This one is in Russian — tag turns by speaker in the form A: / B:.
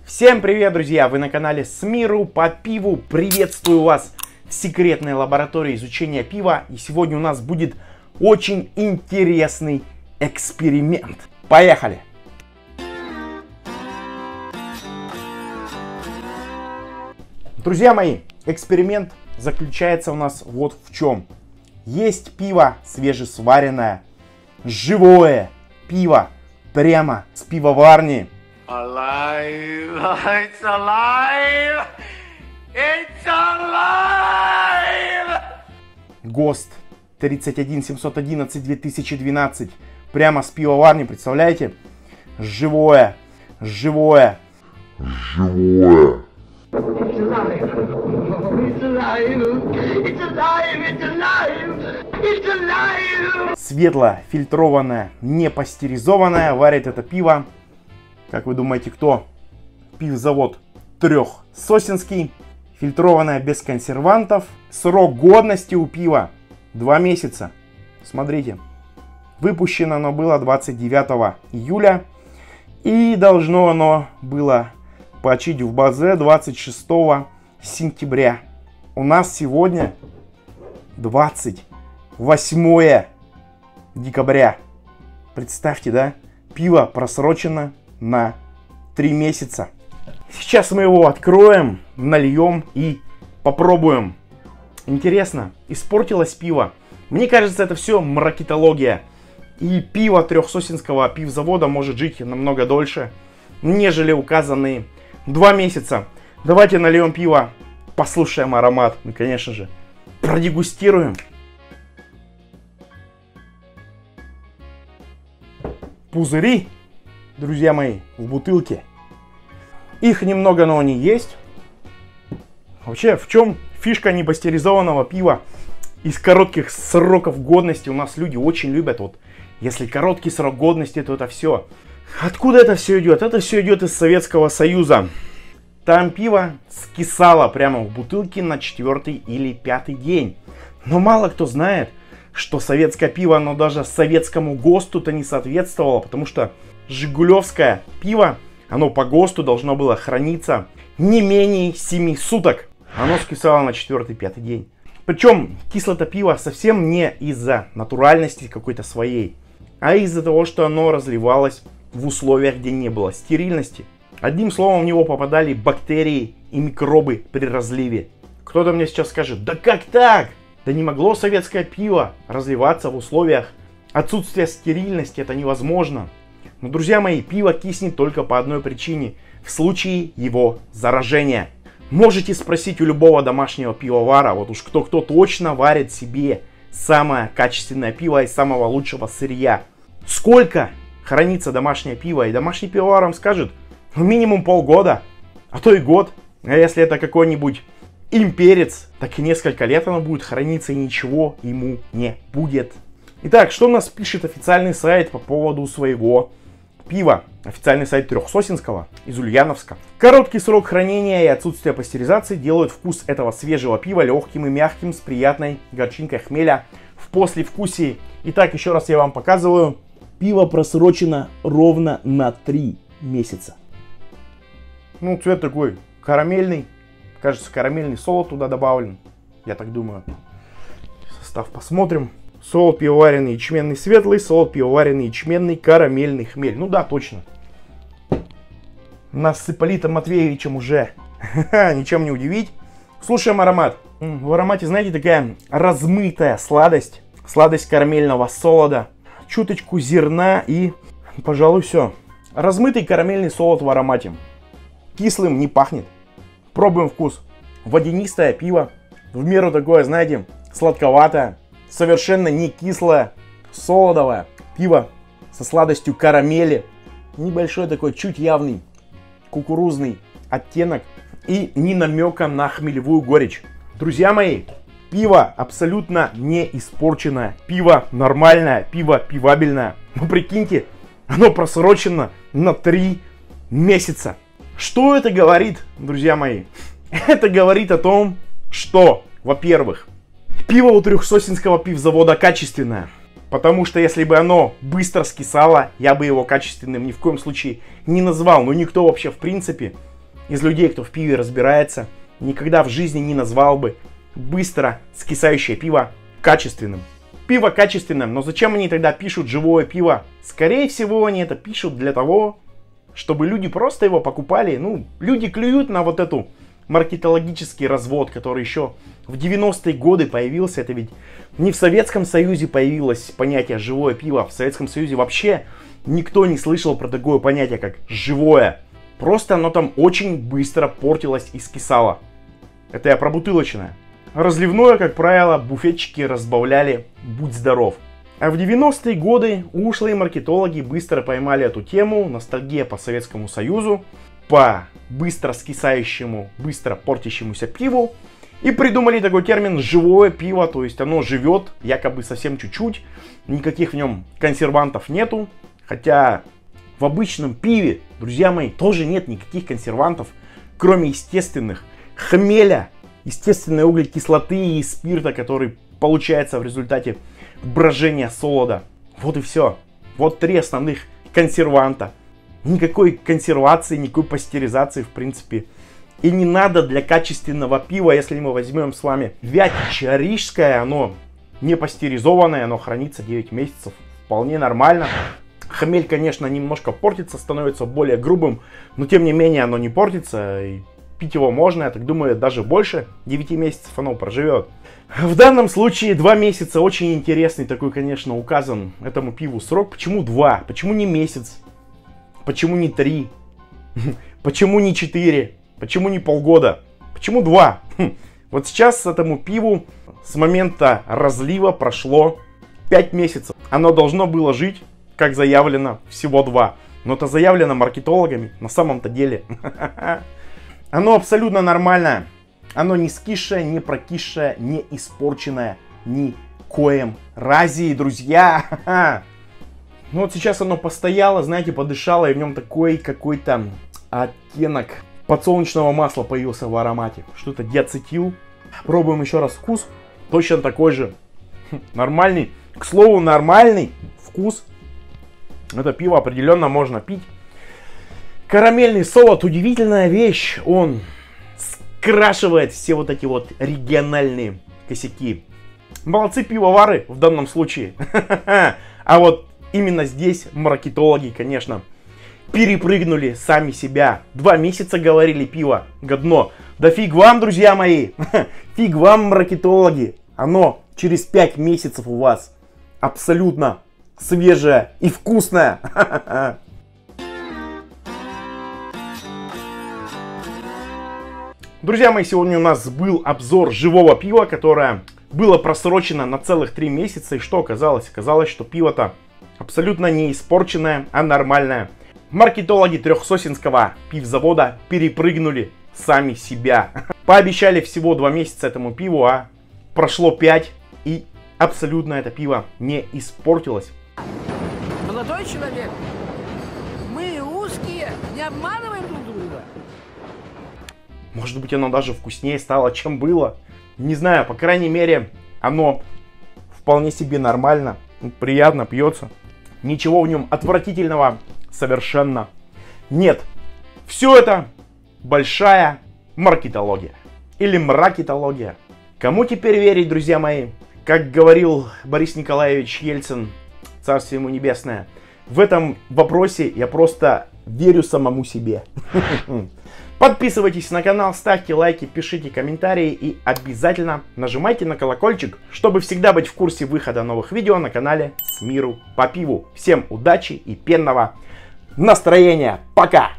A: Всем привет, друзья! Вы на канале С Миру по пиву. Приветствую вас в секретной лаборатории изучения пива. И сегодня у нас будет очень интересный эксперимент. Поехали! Друзья мои, эксперимент заключается у нас вот в чем. Есть пиво свежесваренное, живое пиво прямо с пивоварни.
B: Alive! It's alive! It's alive!
A: ГОСТ 31711-2012. Прямо с пивоварни, представляете? Живое.
B: It's alive! It's alive! It's alive! It's alive! It's alive!
A: Светло фильтрованное, не пастеризованное. Варит это пиво. Как вы думаете, кто? Пивзавод Трехсосинский. Фильтрованное без консервантов. Срок годности у пива 2 месяца. Смотрите. Выпущено оно было 29 июля. И должно оно было почить в базе 26 сентября. У нас сегодня 28 декабря. Представьте, да? Пиво просрочено на 3 месяца. Сейчас мы его откроем, нальем и попробуем. Интересно, испортилось пиво? Мне кажется, это все маркетология. И пиво Трехсосинского пивзавода может жить намного дольше, нежели указанные 2 месяца. Давайте нальем пиво, послушаем аромат. Ну, конечно же, продегустируем. Пузыри, друзья мои, в бутылке. Их немного, но они есть. Вообще, в чем фишка непастеризованного пива из коротких сроков годности? У нас люди очень любят, вот, если короткий срок годности, то это все. Откуда это все идет? Это все идет из Советского Союза. Там пиво скисало прямо в бутылке на 4-й или 5-й день. Но мало кто знает, что советское пиво, оно даже советскому ГОСТу-то не соответствовало, потому что жигулевское пиво, оно по ГОСТу должно было храниться не менее 7 суток. Оно скисало на 4-5 день. Причем кислое-то пиво совсем не из-за натуральности какой-то своей, а из-за того, что оно разливалось в условиях, где не было стерильности. Одним словом, в него попадали бактерии и микробы при разливе. Кто-то мне сейчас скажет: да как так? Да не могло советское пиво разливаться в условиях отсутствия стерильности, это невозможно. Но, друзья мои, пиво киснет только по одной причине: в случае его заражения. Можете спросить у любого домашнего пивовара, вот уж кто точно варит себе самое качественное пиво из самого лучшего сырья. Сколько хранится домашнее пиво? И домашний пивовар вам скажет: минимум полгода, а то и год. А если это какой-нибудь имперец, так и несколько лет оно будет храниться, и ничего ему не будет. Итак, что у нас пишет официальный сайт по поводу своего пива? Официальный сайт Трехсосинского из Ульяновска. Короткий срок хранения и отсутствие пастеризации делают вкус этого свежего пива легким и мягким, с приятной горчинкой хмеля в послевкусии. Итак, еще раз я вам показываю. Пиво просрочено ровно на 3 месяца. Ну, цвет такой карамельный. Кажется, карамельный солод туда добавлен. Я так думаю. Состав посмотрим. Солод пивоваренный ячменный светлый, солод пивоваренный ячменный карамельный хмель. Ну да, точно. Нас с Ипполитом Матвеевичем уже ничем не удивить. Слушаем аромат. В аромате, знаете, такая размытая сладость. Сладость карамельного солода. Чуточку зерна и, пожалуй, все. Размытый карамельный солод в аромате. Кислым не пахнет. Пробуем вкус. Водянистое пиво. В меру такое, знаете, сладковатое. Совершенно не кислое. Солодовое. Пиво со сладостью карамели. Небольшой такой, чуть явный кукурузный оттенок. И ни намека на хмелевую горечь. Друзья мои, пиво абсолютно не испорченное. Пиво нормальное. Пиво пивабельное. Ну прикиньте, оно просрочено на 3 месяца. Что это говорит, друзья мои? Это говорит о том, что, во-первых, пиво у Трехсосинского пивзавода качественное. Потому что если бы оно быстро скисало, я бы его качественным ни в коем случае не назвал. Ну никто вообще в принципе из людей, кто в пиве разбирается, никогда в жизни не назвал бы быстро скисающее пиво качественным. Пиво качественным, но зачем они тогда пишут живое пиво? Скорее всего, они это пишут для того, чтобы люди просто его покупали. Ну, люди клюют на вот эту маркетологический развод, который еще в 90-е годы появился. Это ведь не в Советском Союзе появилось понятие живое пиво. В Советском Союзе вообще никто не слышал про такое понятие, как живое. Просто оно там очень быстро портилось и скисало. Это я про бутылочное. Разливное, как правило, буфетчики разбавляли «Будь здоров». А в 90-е годы ушлые маркетологи быстро поймали эту тему, ностальгия по Советскому Союзу, по быстро скисающему, быстро портящемуся пиву, и придумали такой термин «живое пиво», то есть оно живет якобы совсем чуть-чуть, никаких в нем консервантов нету, хотя в обычном пиве, друзья мои, тоже нет никаких консервантов, кроме естественных, хмеля, естественной углекислоты и спирта, который получается в результате брожения солода. Вот и все. Вот 3 основных консерванта. Никакой консервации, никакой пастеризации в принципе. И не надо для качественного пива, если мы возьмем с вами Вятичье Рижское, оно не пастеризованное, оно хранится 9 месяцев. Вполне нормально. Хмель, конечно, немножко портится, становится более грубым, но тем не менее оно не портится. И пить его можно, я так думаю, даже больше 9 месяцев оно проживет. В данном случае 2 месяца очень интересный такой, конечно, указан этому пиву срок. Почему 2? Почему не месяц? Почему не 3? Почему не 4? Почему не полгода? Почему 2? Вот сейчас этому пиву с момента разлива прошло 5 месяцев. Оно должно было жить, как заявлено, всего 2. Но это заявлено маркетологами на самом-то деле. Оно абсолютно нормальное. Оно не скисшее, не прокисшее, не испорченное ни коем разе, друзья. Ну вот сейчас оно постояло, знаете, подышало, и в нем такой какой-то оттенок подсолнечного масла появился в аромате. Что это, диацетил. Пробуем еще раз вкус. Точно такой же. Нормальный. К слову, нормальный вкус. Это пиво определенно можно пить. Карамельный солод, удивительная вещь. Он скрашивает все вот эти вот региональные косяки. Молодцы пивовары в данном случае. А вот именно здесь маркетологи, конечно, перепрыгнули сами себя. 2 месяца говорили пиво годно. Да фиг вам, друзья мои. Фиг вам, маркетологи. Оно через 5 месяцев у вас абсолютно свежее и вкусное. Друзья мои, сегодня у нас был обзор живого пива, которое было просрочено на целых 3 месяца. И что оказалось? Оказалось, что пиво-то абсолютно не испорченное, а нормальное. Маркетологи Трехсосинского пивзавода перепрыгнули сами себя. Пообещали всего 2 месяца этому пиву, а прошло 5, и абсолютно это пиво не испортилось.
C: Молодой человек, мы узкие, не обманываем друг друга.
A: Может быть, оно даже вкуснее стало, чем было. Не знаю, по крайней мере, оно вполне себе нормально, приятно пьется. Ничего в нем отвратительного совершенно нет. Все это большая маркетология. Или мракетология. Кому теперь верить, друзья мои? Как говорил Борис Николаевич Ельцин, царствие ему небесное, в этом вопросе я просто верю самому себе. Подписывайтесь на канал, ставьте лайки, пишите комментарии и обязательно нажимайте на колокольчик, чтобы всегда быть в курсе выхода новых видео на канале С миру по пиву. Всем удачи и пенного настроения. Пока!